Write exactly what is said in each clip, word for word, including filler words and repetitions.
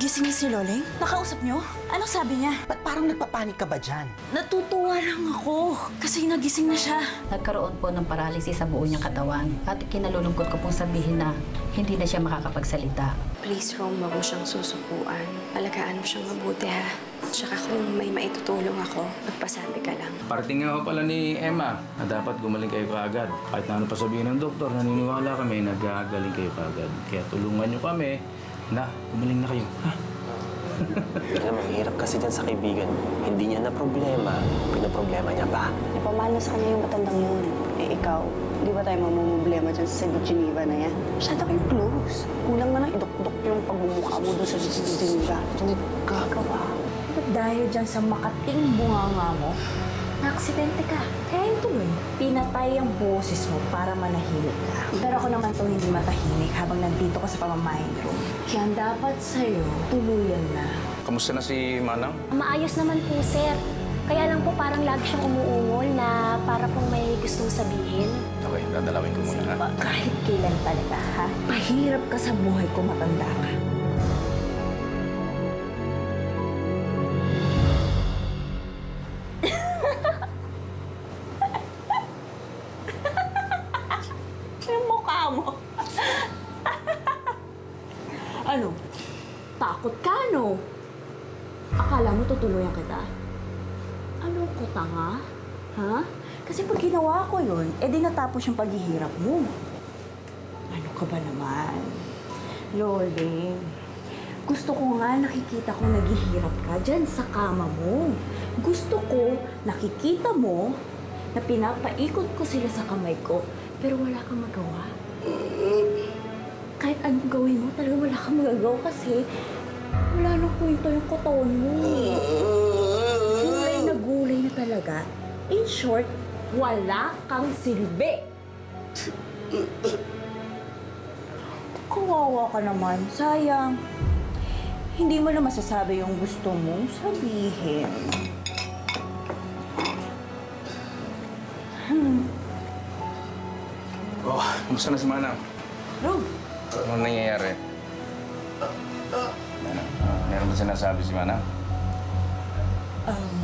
Gising niya si Loling? Nakausap niyo? Anong sabi niya? Ba't parang nagpapanik ka ba dyan? Natutuwa lang ako kasi nagising na siya. Nagkaroon po ng paralysis sa buo niyang katawan at kinalulungkot ko pong sabihin na hindi na siya makakapagsalita. Please, Rom, wag mo siyang susukuan. Alagaan mo siyang mabuti, ha? Tsaka kung may maitutulong ako, magpasabi ka lang. Parating nga pala ni Emma na dapat gumaling kayo kaagad. Kahit na ano pa sabihin ng doktor, naniniwala kami na gagaling kayo kaagad. Kaya tulungan niyo kami na gumaling na kayo, ha? Alam, mahirap kasi dyan sa kaibigan. Hindi niya na problema, pinaproblema niya pa. Ipamahal na sa kanya yung matandang yun. Eh ikaw, di ba tayo mamumblema dyan sa Geneva na yan? Masyado kayong close. Kulang na lang idok-dok yung pagmumukha mo doon sa Geneva. Hindi gagawa. Ba't dahil dyan sa makating bunganga mo, na-aksidente ka. Kaya ito eh, pinatay ang boses mo para manahimik ka. Pero ako naman itong hindi matahimik habang nandito ka sa pamamahin ko. Kaya ang dapat sa'yo, tuluyan na. Kamusta na si Manang? Maayos naman po, sir. Kaya lang po parang lagi siyang umuungol na para pong may gustong sabihin. Okay, dadalawin ko muna, ha? Kahit kailan talaga, ha? Mahirap ka sa buhay ko matanda ka. Yung mukha mo. Ano? Takot ka, no? Akala mo tutuluyan kita? Ano ko, tanga? Ha? Kasi pag ginawa ko yun, edi natapos yung paghihirap mo. Ano ka ba naman? Loling, gusto ko nga nakikita ko naghihirap ka dyan sa kama mo. Gusto ko nakikita mo na pinapaikot ko sila sa kamay ko, pero wala kang magawa. Kahit anong gawin mo, talaga wala kang magagawa kasi wala nang kwento yung katawan mo. Gulay na gulay na talaga. In short, wala kang silbi. Kawawa ka naman. Sayang. Hindi mo na masasabi yung gusto mong sabihin. Hmm. Oh, kamusta na si Manang? Rob. Ano nangyayari? Ano? Uh, meron ba sinasabi si Manang? Um,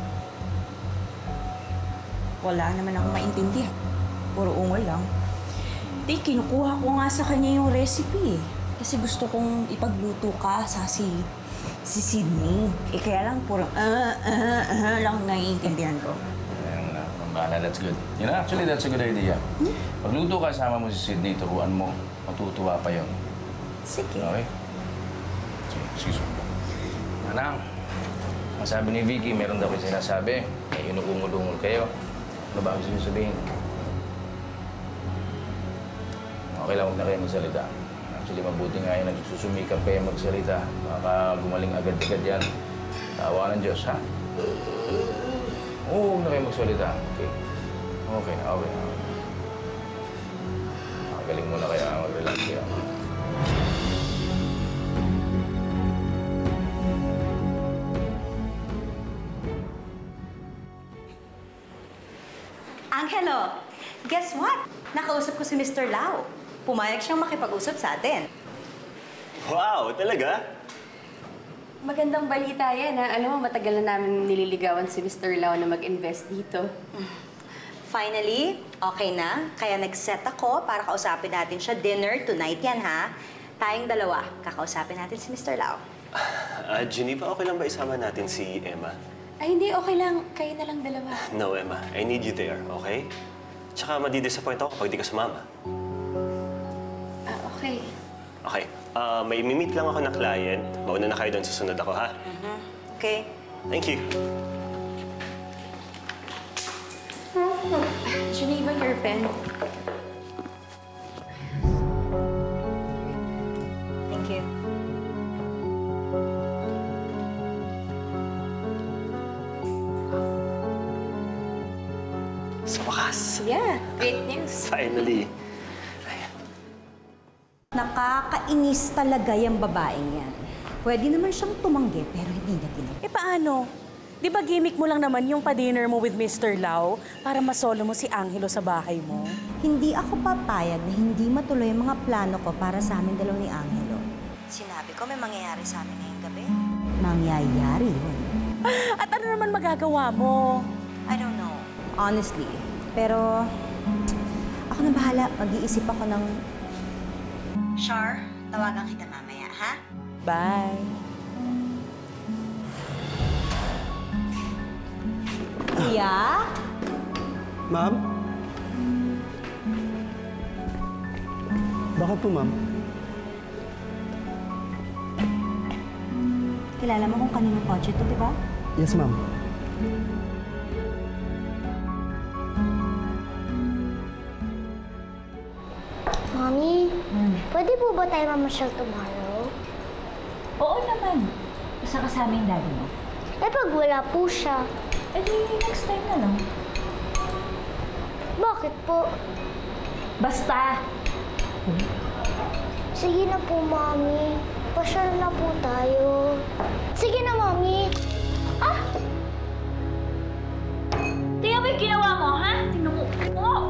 wala naman akong maintindihan. Puro ungol lang. Di, kinukuha ko nga sa kanya yung recipe eh. Kasi gusto kong ipagluto ka sa si, si Sydney. Eh kaya lang puro ah, ah, ah lang naiintindihan ko. Ayun na, bahala, that's good. You know, actually, that's a good idea. Hmm? Pagluto ka, sama mo si Sydney, turuan mo. Matutuwa pa yun. Sige. Okay? Sige, excuse me. Manang, ang sabi ni Vicky, meron daw kayo sinasabi. Eh, inugungul-ungul kayo. Ano ba ang gusto niyo sabihin? Okay lang, huwag na kayo magsalita. Actually, mabuti nga yun, nagsusumikap kayo magsalita. Baka gumaling agad-agad yan. Tawa ng Diyos, ha? Oo, huwag na kayo magsalita. Okay. Okay, okay, okay. Magaling mo na kaya, mag-relax kayo. Angelo, guess what? Nakausap ko si Mister Lau. Pumayag siyang makipag-usap sa atin. Wow, talaga? Magandang balita yan, ha? Alam mo, matagal na namin nililigawan si Mister Lau na mag-invest dito. Finally, okay na. Kaya nag-set ako para kausapin natin siya. Dinner tonight yan, ha? Tayong dalawa, kakausapin natin si Mister Lau. Ah, uh, Geneva, okay lang ba isama natin si Emma? Ay, hindi. Okay lang. Kayo na lang dalawa. No, Emma. I need you there, okay? Tsaka madi-disappoint ako pag di ka sumama. Ah, okay. Okay. Uh, may mimit lang ako na client. Mauna na kayo doon. Susunod ako, ha? Mm-hmm. Okay. Thank you. Geneva, your pen. Thank you. Sa wakas. Yeah, great news. Finally. Nakakainis talaga yung babaeng yan. Pwede naman siyang tumanggi, pero hindi niya ginawa. Eh paano? Di ba gimmick mo lang naman yung pa-dinner mo with Mister Lau para masolo mo si Angelo sa bahay mo? Hindi ako papayag na hindi matuloy ang mga plano ko para sa amin dalaw ni Angelo. Sinabi ko may mangyayari sa amin ngayong mangyayari yun. At ano naman magagawa mo? I don't know, honestly. Pero, ako na bahala. Mag-iisip ako ng... Char, tawagan kita mamaya, ha? Bye. Kuya? Ma'am? Bakit po, ma'am? Kilala mo kung kaninong kotse to, di ba? Yes, ma'am. Mommy, pwede po ba tayo mamasyal tomorrow? Oo naman. Basta kasama yung daddy mo. Eh, pag wala po siya. Eh, di next time na lang. Bakit po? Basta! Sige na po, Mommy. Pasyal na po tayo. Sige na, Mommy. Ah! Tingnan mo yung ginawa mo, ha? Tingnan mo. Oh!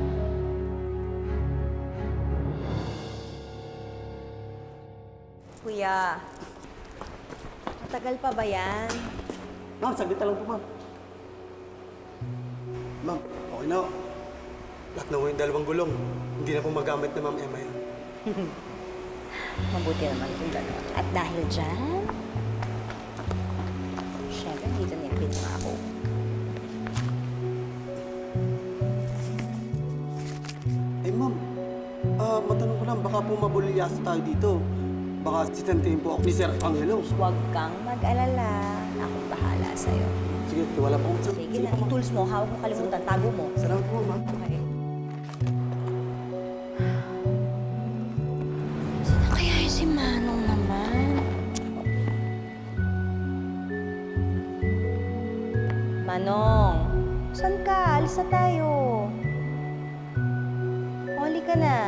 Kuya, matagal pa ba yan? Ma'am, saglit na lang po, ma'am. Ma'am, okay na. Lahat na yung dalawang gulong. Hindi na po magamit na Ma'am Emma yan. Mabuti naman kung gano'n. At dahil dyan, syempre, dito niyapin na ako. Eh, ma'am, ah, matanong ko lang, baka po mabulilyaso tayo dito. Baka sitantihin po ako ni Sir Angelo. Huwag kang mag-alala. Akong bahala sa'yo. Sige, tiwala po ako. Sige na, yung tools mo, hawak mo kalimutan, tago mo. Salamat po, ma'am. Okay. Sino kaya yung si Manong naman? Manong, saan ka? Alis na tayo. Huli ka na.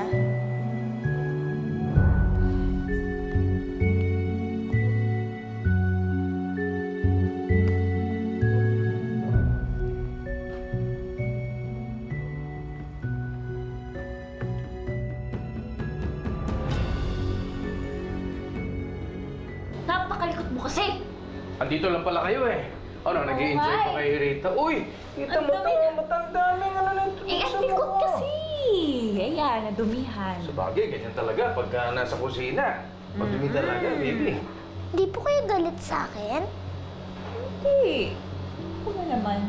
Napakalikot mo kasi! Andito lang pala kayo eh. Ano, nag-i-enjoy pa kayo rito? Uy! Kita mo Ang to, dami- matanda na nga na Eh, ang likot kasi! Ayan, nadumihan. Sa bagay, ganyan talaga pagka nasa kusina. Pagdumi talaga, baby. Hindi po kayo galit sa akin? Hindi. Ako na naman.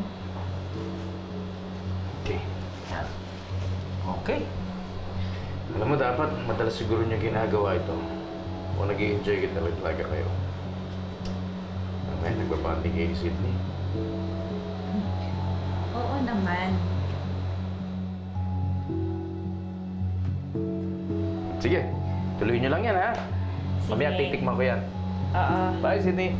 Okay. Okay. Alam mo, dapat madalas siguro niyo ginagawa ito. O nag-i-enjoy ka talaga, talaga kayo. Mamaya, nagbabati kay Sydney. Oo naman. Sige, tuloy niyo lang yan, ha? Sige. Mamaya, titikman ko yan. Oo. Bye, Sydney.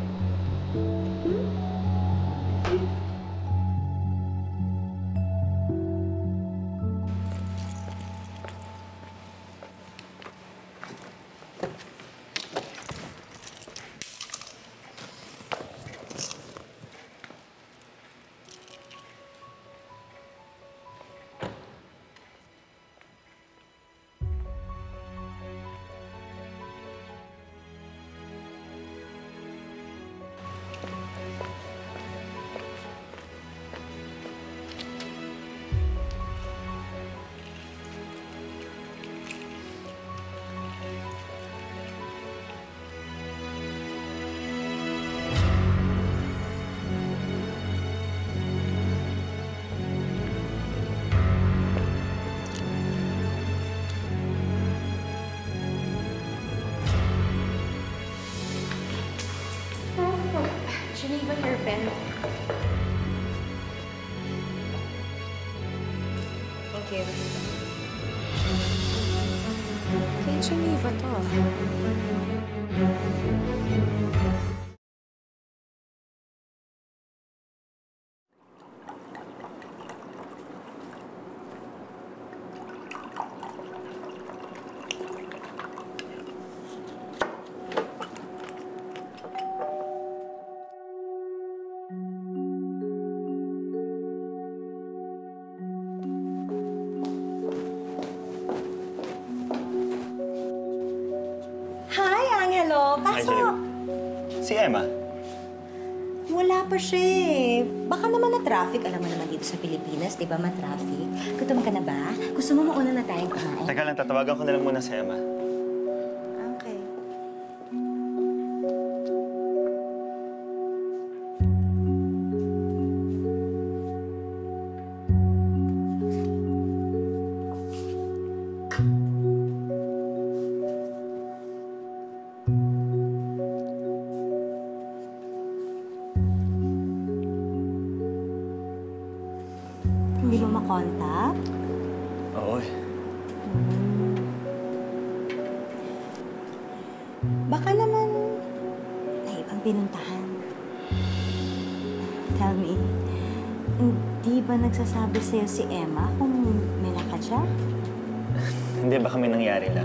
Geneva hairpin. Thank you. Kay Geneva to. Hi, Angelo. Hi, Pasok. Si Emma. bata pa siya eh. Baka naman na traffic. Alam mo naman dito sa Pilipinas, di ba, ma-traffic? Gutom ka na ba? Gusto mo mauna na tayong kumain? Teka lang, tatawagan ko na lang muna si Emma. Okay. Hindi mo makontak? Oo eh. Baka naman may ibang pinuntahan. Tell me, hindi ba nagsasabi sa'yo si Emma kung may lakad siya? Hindi, baka may nangyari lang.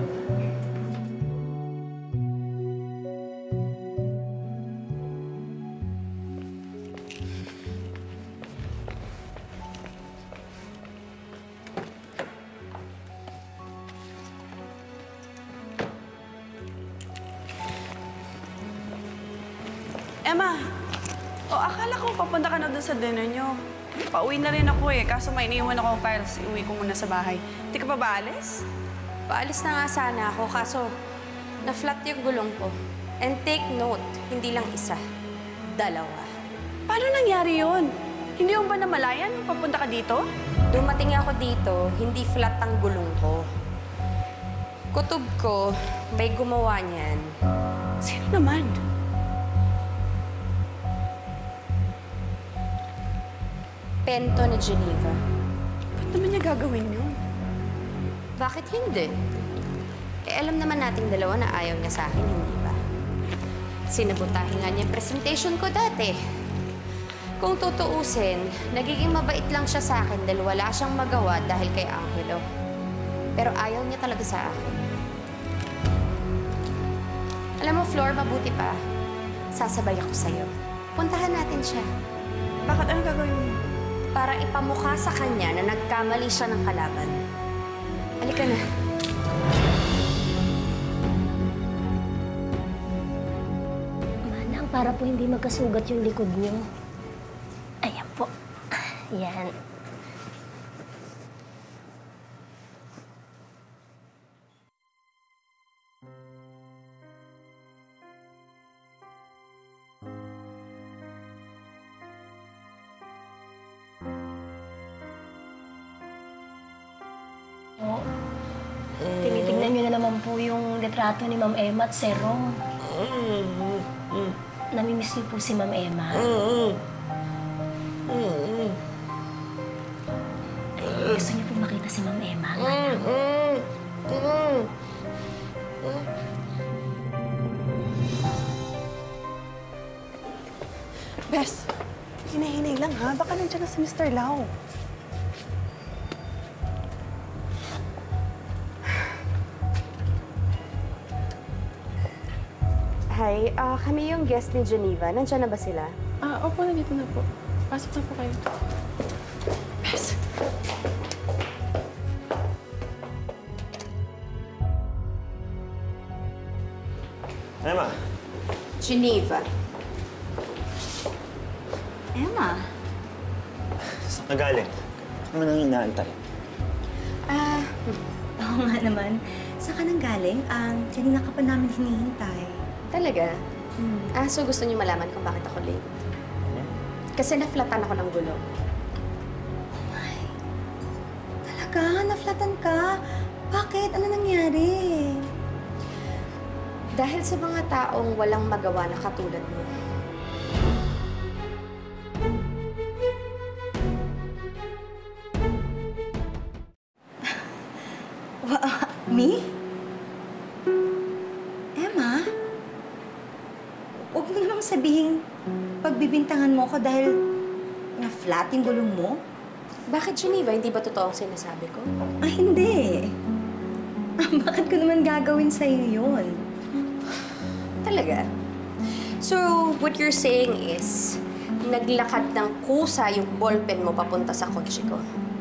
Emma, o akala ko papunta ka na doon sa dinner nyo. Pauwi na rin ako eh, kaso may iniwan akong files. Iuwi ko muna sa bahay. Hindi ka pa ba alis? Paalis na nga sana ako, kaso na-flat yung gulong ko. And take note, hindi lang isa, dalawa. Paano nangyari yun? Hindi mo ba namalayan nung papunta ka dito? Dumating ako dito, hindi flat ang gulong ko. Kutob ko, may gumawa niyan. Sino naman? Pento ni Geneva. Ba't naman niya gagawin yun? Bakit hindi? Eh, alam naman nating dalawa na ayaw niya sa akin, hindi ba? Sinabotahin nga niya yung presentation ko dati. Kung tutuusin, nagiging mabait lang siya sa akin dahil wala siyang magawa dahil kay Angelo. Pero ayaw niya talaga sa akin. Alam mo, Flor, mabuti pa. Sasabay ako sa'yo. Puntahan natin siya. Bakit? Ano gagawin mo? Para ipamukha sa kanya na nagkamali siya ng kalaban. Halika na. Manang, para po hindi magkasugat yung likod niyo. Ayan po. Yan. Po. Tinitingnan niyo na naman po yung litrato ni Ma'am Emma at Sir Rom. Namimiss niyo po si Ma'am Emma. Gusto niyo po makita si Ma'am Emma, Manang. Bes, hinahinay lang ha. Baka nandiyan na si Mister Lau. Hi, ah kami yung guest ni Geneva. Nandiyan na ba sila? Ah, opo, nandito na po. Pasok na po kayo. Bes. Emma! Geneva. Emma? Saan ka galing? Ano nang inaantay? Ah, oo nga naman. Saan ka nang galing? Um, kanina ka pa namin hinihintay. Talaga? Hmm. Ah, so gusto niyo malaman kung bakit ako late? Kasi na-flatan ako ng gulong. Oh my. Talaga? Na-flatan ka? Bakit? Ano nangyari? Dahil sa mga taong walang magawa na katulad mo. Me? Emma? Huwag mo namang sabihin pagbibintangan mo ko dahil na-flat yung gulong mo. Bakit, Geneva? Hindi ba totoo ang sinasabi ko? Ah, hindi. Ah, bakit ko naman gagawin sa'yo yun? Talaga? So, what you're saying is, naglakad ng kusa yung ballpen mo papunta sa kotse ko.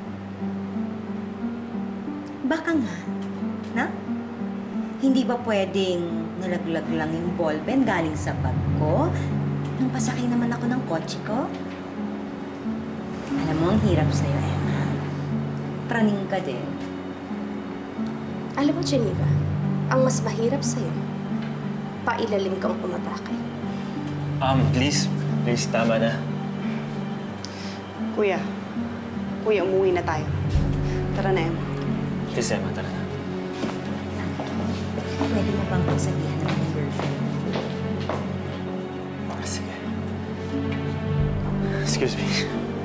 Baka nga. Na? Hindi ba pwedeng nalaglag lang yung ballpen galing sa bag ko? nung pasakay naman ako ng kotse ko. Alam mo, ang hirap sa'yo, Emma. Praning ka din. Alam mo, Geneva, ang mas mahirap sa'yo, pailalim kang umatake. Um, please. Please, tama na. Kuya. Kuya, umuwi na tayo. Tara na, Emma. Please, Emma, tara na. Pwede mo bang pagsabihan ng mga girlfriend? Ah, sige. Excuse me.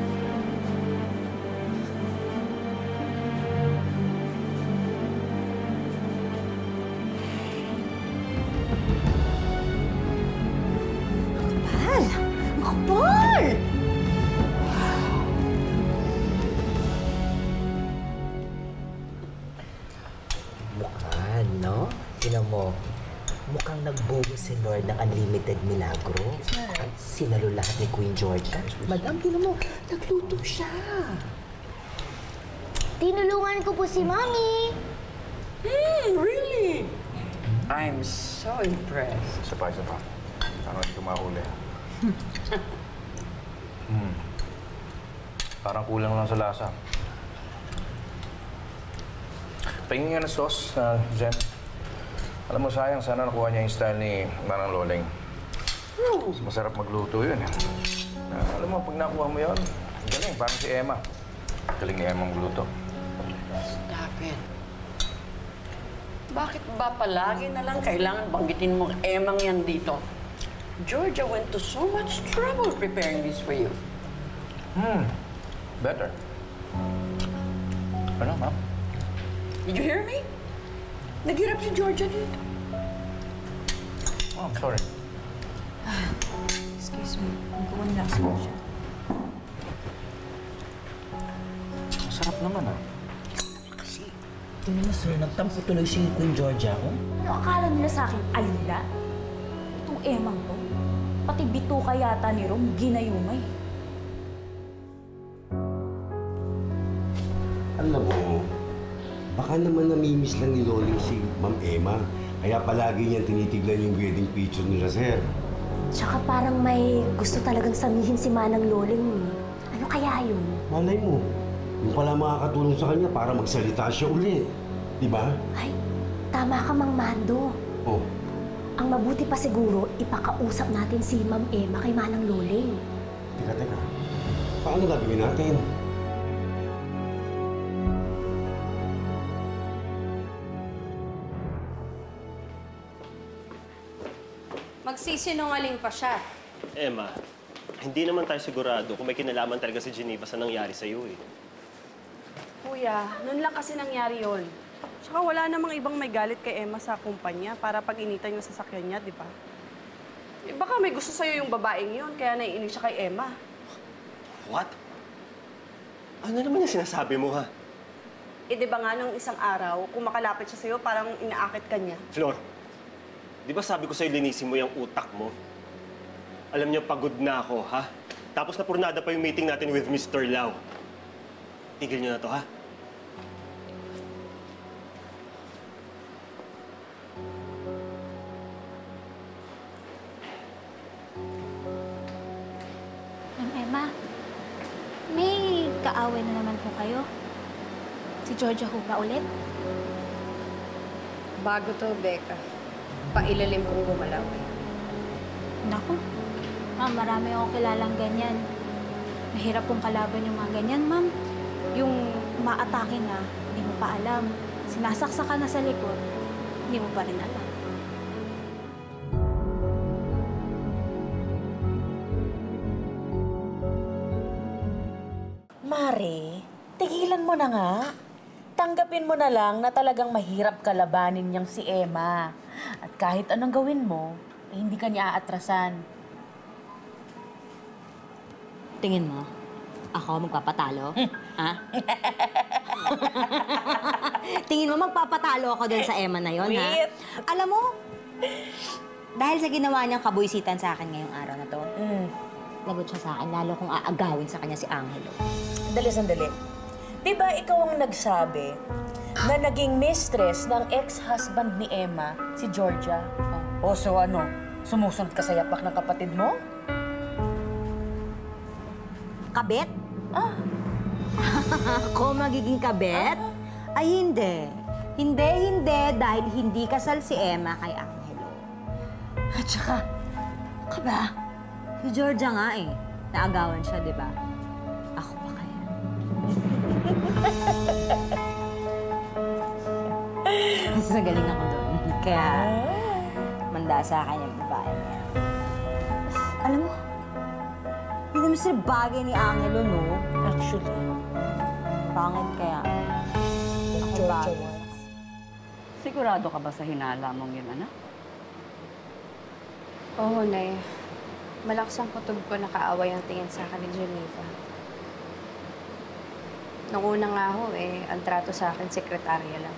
Kapal! Ang kapal! Mukhaan, no? Tinan mo, mukhang nagbubo si Lord ng unlimited milagro. At sinalo lahat ni Queen Georgia. Madam, tinan mo, nagluto siya. Tinulungan ko po si Mami. Hmm, really? I'm so impressed. Isa pa, isa pa. Parang hindi ko mahuli. hmm. Parang kulang lang sa lasa. Pahingin nga ng sauce, uh, Jen. Alam mo, sayang, sana nakuha niya yung style ni Manang Loleng. Mas masarap magluto yun. Eh. Uh, alam mo, pag nakuha mo yun, galing, parang si Emma. Galing ni Emma magluto. Stop it. Bakit ba palagi na lang kailangan banggitin mong Emang yan dito? Georgia went to so much trouble preparing this for you. Hmm. Better. Ano, ma'am? Did you hear me? Naghirap si Georgia dito. Oh, I'm sorry. Excuse me. Magkuha nila si Georgia. Masarap naman, ah. Kasi, tingnan mo, sir, nagtampo tuloy si Queen Georgia ko. Ano akala nila sa akin, alila? Itong emang to. Pati bituka yata ni Rom, ginayumay. Alam mo, baka naman namimiss lang ni Loling si Ma'am Emma. Kaya palagi niyang tinitignan yung wedding picture nila, sir. Tsaka parang may gusto talagang samihin si Manang Loling. Ano kaya yun? Malay mo, yung pala makakatulong sa kanya para magsalita siya uli. Di ba? Ay, tama ka, Mang Mando. Oh. Ang mabuti pa siguro, ipakausap natin si Ma'am Emma kay Manang Loling. Teka, teka. Paano gagawin natin? Magsisinungaling pa siya. Emma, hindi naman tayo sigurado kung may kinalaman talaga si Geneva sa nangyari sa'yo eh. Kuya, noon lang kasi nangyari yon. Tsaka wala namang ibang may galit kay Emma sa kumpanya para pag-initan yung sasakyan niya, di ba? Eh, baka may gusto sa'yo yung babaeng yon, kaya naiinis siya kay Emma. What? Ano naman yung sinasabi mo, ha? Eh, di ba nga nung isang araw, kung makalapit siya sa'yo, parang inaakit ka niya. Flor, di ba sabi ko sa'yo linisin mo yung utak mo? Alam niyo, pagod na ako, ha? Tapos napurnada pa yung meeting natin with Mister Lau. Tigil niyo na to, ha? Ma'am Emma, may kaaway na naman po kayo? Si Georgia ho ba ulit? Bago to, Becca. Pailalim kong gumalaw. Naku, ma'am, marami akong kilalang ganyan. Mahirap pong kalaban yung mga ganyan, ma'am. Yung umaatake na, hindi mo pa alam. Sinasaksa ka na sa likod, hindi mo pa rin alam. Mare, tigilan mo na nga. Tanggapin mo na lang na talagang mahirap kalabanin niyang si Emma. At kahit anong gawin mo, eh, hindi ka niya aatrasan. Tingin mo, ako magpapatalo? Ha? Tingin mo magpapatalo ako dun sa Emma na yon, ha? Alam mo, dahil sa ginawa niyang kabuisitan sa akin ngayong araw na to, mm. lagot siya sa akin, lalo kong aagawin sa kanya si Angelo. Dali, sandali. Di ba ikaw ang nagsabi na naging mistress ng ex-husband ni Emma, si Georgia? O so ano, sumusunod ka sa yapak ng kapatid mo? Kabet? Ah. Ako magiging kabet? Ay, hindi. Hindi, hindi, dahil hindi kasal si Emma kay Angelo. At saka, ka ba? Si Georgia nga eh. Naagawan siya, di ba? Ako pa kaya? Mas nagaling ako doon. Kaya, manda sa akin yung babae niya. Alam mo, hindi naman sila bagay ni Angelo, no? Actually. Pangit kaya. Ako bagay. Sigurado ka ba sa hinala mong yun, anak? Oo, Nay. Malakas ang kutob ko nakaaway ang tingin sa akin ni Geneva. Nung una nga ho, eh, ang trato sa akin, sekretarya lang.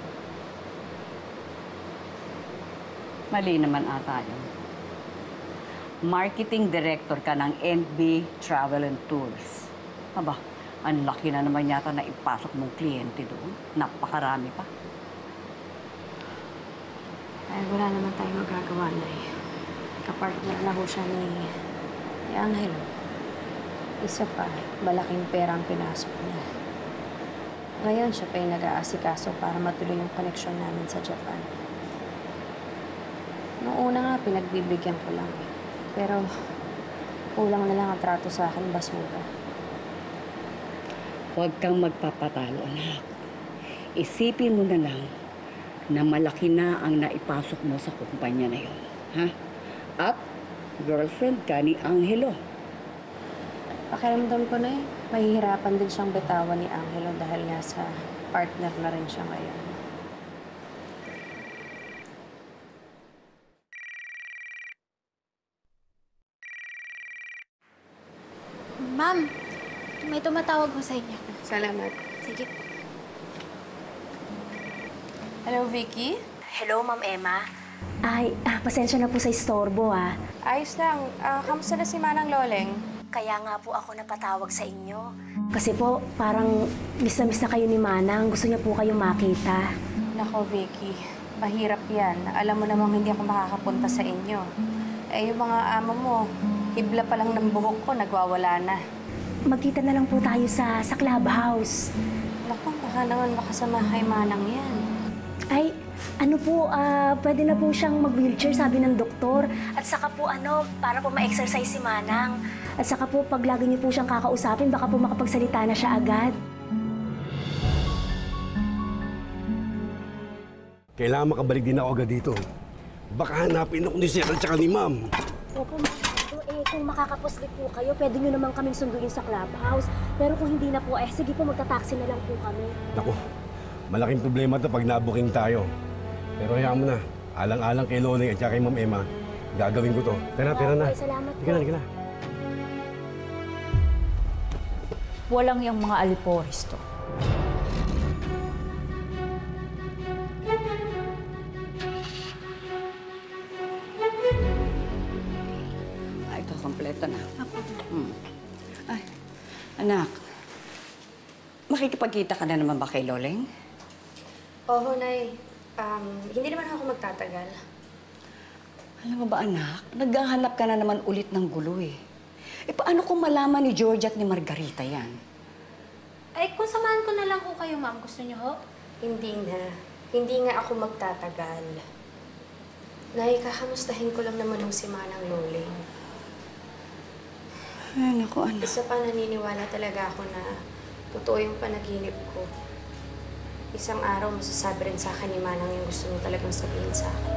Mali naman ata yun. Marketing director ka ng N B Travel and Tours. Aba, ang laki na naman yata na ipasok mong kliyente doon. Napakarami pa. Ay, wala naman tayong magagawa, Nay. Kapartner na ho siya ni, ni Angelo. Isa pa, malaking pera ang pinasok niya. Ngayon, siya pa yung nag-aasikaso para matuloy yung koneksyon namin sa Japan. Noong una nga, pinagbibigyan ko lang eh. Pero, kulang na lang ang trato sa akin, basura. Huwag kang magpapatalo, anak. Isipin mo na lang na malaki na ang naipasok mo sa kumpanya na yun. Ha? At girlfriend ka ni Angelo. Pakiramdam ko na eh, mahihirapan din siyang bitawan ni Angelo dahil nga sa partner na rin siya ngayon. Ma'am, may tumatawag ko sa inyo. Salamat. Sige po. Hello, Vicky? Hello, Ma'am Emma. Ay, ah, pasensya na po sa istorbo, ah. Ayos lang. Ah, kamusta na si Manang Loleng? Kaya nga po ako napatawag sa inyo. Kasi po, parang miss na miss na kayo ni Manang. Gusto niya po kayong makita. Nako, Vicky. Mahirap yan. Alam mo namang hindi ako makakapunta sa inyo. Eh, yung mga amo mo, hibla pa lang ng buhok ko, nagwawala na. Magkita na lang po tayo sa, sa clubhouse. Naku, baka naman makasama kay Manang yan. Ay, ano po, ah, pwede na po siyang mag-wheelchair, sabi ng doktor. At saka po, ano, para po ma-exercise si Manang. At saka po, pag lagi niyo po siyang kakausapin, baka po makapagsalita na siya agad. Kailangan makabalik din ako agad dito. Baka hanapin ako ni Sir at saka ni Ma'am. Opo, Masyado. Eh, kung makakapuslit po kayo, pwede nyo naman kaming sunduin sa clubhouse. Pero kung hindi na po, eh, sige po, magta-taxi na lang po kami. Naku, malaking problema to pag nabuking tayo. Pero hayaan mo na. Alang-alang kay Loling at saka kay Ma'am Emma, gagawin ko to. Tara, tara na. Okay, salamat Halika na, halika na. Walang yung mga alipores to. Ay, ito, kompleto na. Hmm. Ay, anak. Makikipagkita ka na naman ba kay Loleng? Oo, Nay. Um, hindi naman ako magtatagal. Alam mo ba, anak? Naghahanap ka na naman ulit ng gulo eh. E paano kung malaman ni George at ni Margarita yan? Ay, kung samahan ko na lang ho kayo, ma'am. Gusto niyo ho? Hindi na. Hindi nga ako magtatagal. Nay, kakamustahin ko lang naman yung si Manang Loleng. Ay, naku, anak. Isa pa naniniwala talaga ako na totoo yung panaginip ko. Isang araw, masasabi rin sa akin ni Manang yung gusto mo talagang sabihin sa akin.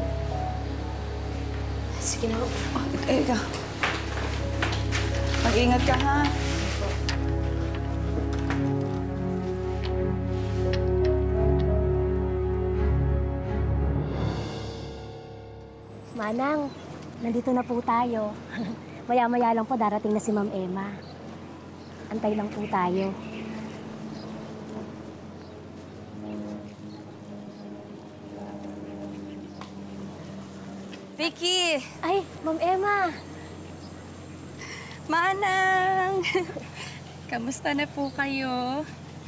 Sige na ho. Oh, eh, ikaw. Mag-ingat ka, ha? Manang, nandito na po tayo. Maya-maya lang po darating na si Ma'am Emma. Antay lang po tayo. Vicky! Ay, Ma'am Emma! Manang! Kamusta na po kayo?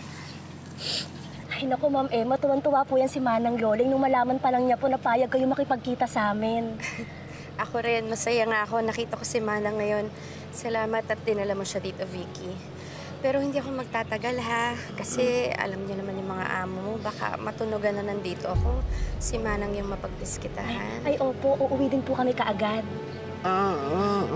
Ay, naku, Ma'am Emma, tuwan-tuwa po yan si Manang Loleng nung malaman pa lang niya po na payag kayo makipagkita sa amin. Ako rin, masaya nga ako. Nakita ko si Manang ngayon. Salamat at dinala mo siya dito, Vicky. Pero hindi ako magtatagal, ha? Kasi alam niyo naman yung mga amo mo, baka matunugan na nandito ako. Si Manang yung mapagdiskitahan. Ay, opo. Uuwi din po kami kaagad. Ah, ah.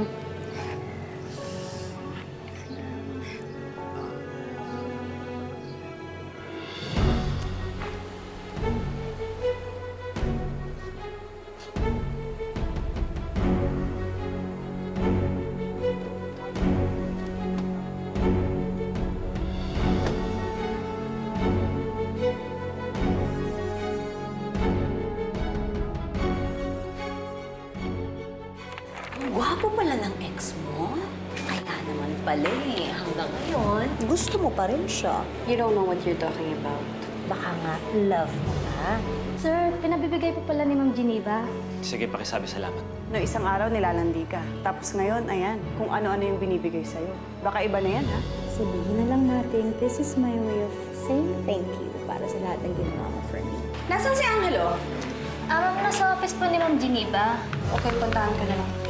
Gwapo pala ng ex mo. Kaya naman pala eh, hanggang ngayon, gusto mo pa rin siya. You don't know what you're talking about. Baka nga, love mo na. Sir, pinabibigay po pala ni Ma'am Geneva. Sige, pakisabi salamat. No, isang araw nilalandi ka. Tapos ngayon, ayan, kung ano-ano yung binibigay sa'yo. Baka iba na yan, ha? Sabihin na lang natin, this is my way of saying thank you para sa lahat ng ginawa mo for me. Nasaan si Angelo? Ah, ma'am, nasa office po ni Ma'am Geneva. Okay, puntahan ka na lang.